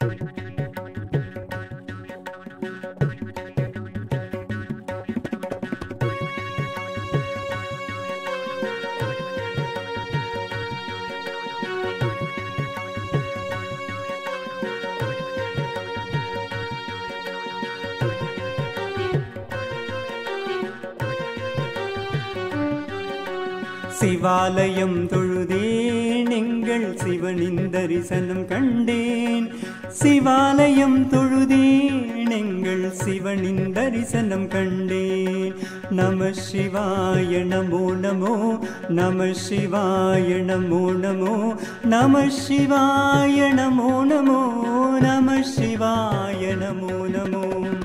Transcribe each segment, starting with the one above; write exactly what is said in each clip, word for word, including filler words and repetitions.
சிவாலயம் தொழுதேன் எங்கள் சிவனின் தரிசனம் கண்டேன். சிவாலயம் தொழுதேன் எங்கள் சிவனின் தரிசனம் கண்டேன். நம சிவாய நமோ நமோ, நம சிவாய நமோ நமோ, நம சிவாய நமோ நமோ, நம சிவாய நமோ நமோ.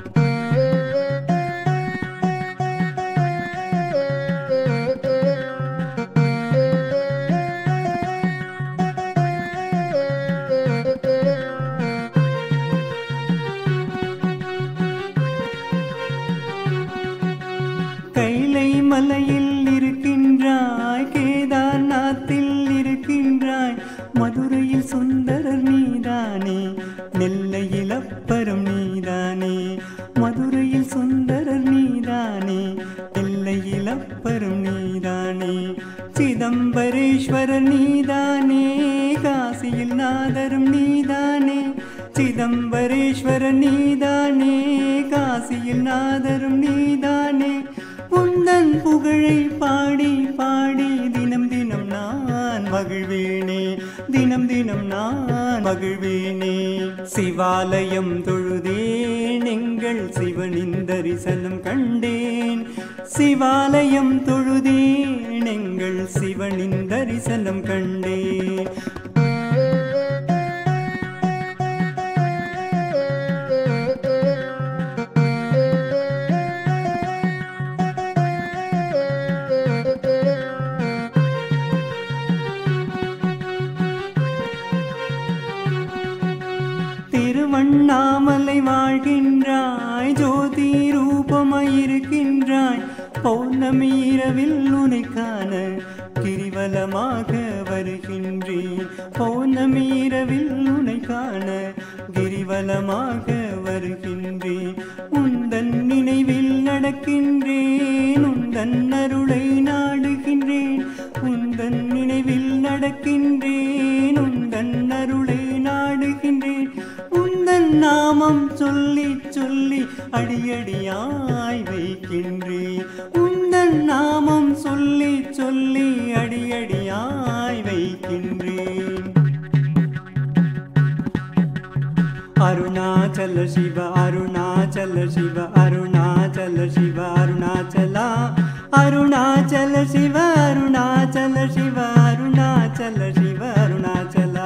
கைலை மலையில் இருக்கின்றாய், கேதார்நாத்தில் இருக்கின்றாய், மதுரையில் சுந்தரர் நீதானே, நெல்லையில் அப்பரம் நீதானே. மதுரையில் சுந்தரர் நீதானே, நெல்லையில் அப்பரம் நீதானே. சிதம்பரேஸ்வரர் நீதானே, காசியில் நாதரும் நீதானே. சிதம்பரேஸ்வரர் நீதானே, காசியில் நாதரும் நீதானே. உந்தன் புகழை பாடி பாடி தினம் தினம் நான் மகிழ்வேனே, தினம் தினம் நான் மகிழ்வேனே. சிவாலயம் தொழுதேன் எங்கள் சிவனின் தரிசனம் கண்டேன். சிவாலயம் தொழுதேன் எங்கள் சிவனின் தரிசனம் கண்டேன். திருவண்ணாமலை வாழ்கின்றாய், ஜோதி ரூபமாயிருக்கின்றாய், பௌர்ணமி இரவில் உனை காண கிரிவலமாக வருகின்றேன். பௌர்ணமி இரவில் உனை காண கிரிவலமாக வருகின்றேன். உந்தன் நினைவில் நடக்கின்றேன், உந்தன் அருளை நாடுகின்றேன். உந்தன் நினைவில் நடக்கின்றேன், உந்தன் அருளை நாடுகின்றேன். உந்தன் நாமம் சொல்லி சொல்லி அடியடியாய் வைக்கின்றேன். உந்தன் நாமம் சொல்லி சொல்லி அடியடியாய் வைக்கின்றேன். அருணாச்சல சிவ அருணாச்சல சிவ அருணாச்சல சிவ அருணாச்சலா, அருணாச்சல சிவ அருணாச்சல சிவ அருணாச்சல சிவ அருணாச்சலா.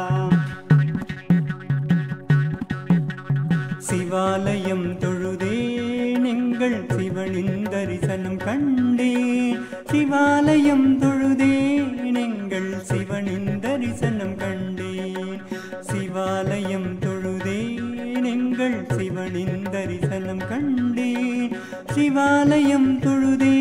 சிவாலயம் தொழுதேன் எங்கள் சிவனின் தரிசனம் கண்டேன். சிவாலயம் தொழுதேன் எங்கள் சிவனின் தரிசனம் கண்டேன். சிவாலயம் தொழுதேன் எங்கள் சிவனின் தரிசனம் கண்டேன். சிவாலயம் தொழுதேன்